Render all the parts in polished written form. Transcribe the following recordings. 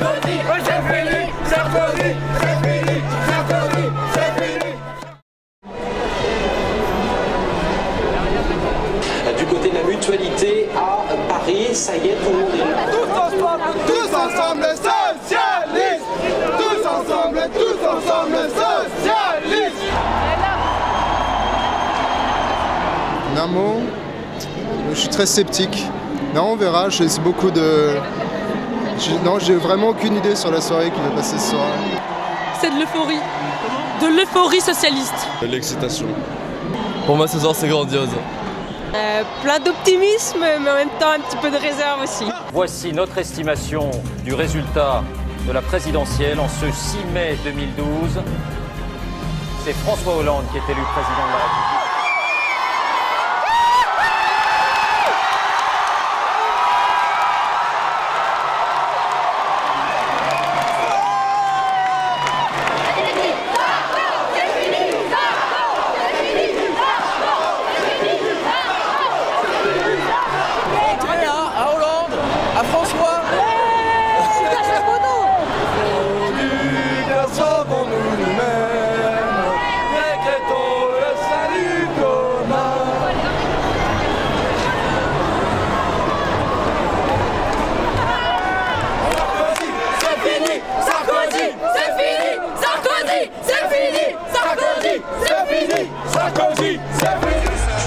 Du côté de la mutualité à Paris, ça y est, tout le monde est là. Tous ensemble socialistes. Tous ensemble socialistes. Un mot, je suis très sceptique. Non, on verra, j'ai beaucoup de... Non, j'ai vraiment aucune idée sur la soirée qui va passer ce soir. C'est de l'euphorie. De l'euphorie socialiste. L'excitation. Pour moi ce soir c'est grandiose. Plein d'optimisme, mais en même temps un petit peu de réserve aussi. Voici notre estimation du résultat de la présidentielle en ce 6 mai 2012. C'est François Hollande qui est élu président de la République. Sarkozy, c'est fini.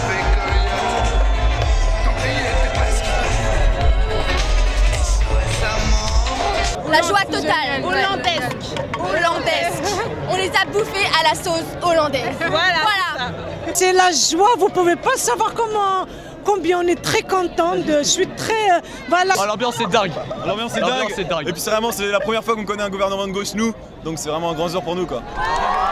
La joie totale, hollandaise. On les a bouffés à la sauce hollandaise. Voilà. C'est la joie, vous pouvez pas savoir combien on est très content. Je suis très... voilà. Oh, l'ambiance est dingue. L'ambiance est dingue. Et puis c'est la première fois qu'on connaît un gouvernement de gauche nous, donc c'est vraiment un grand jour pour nous quoi.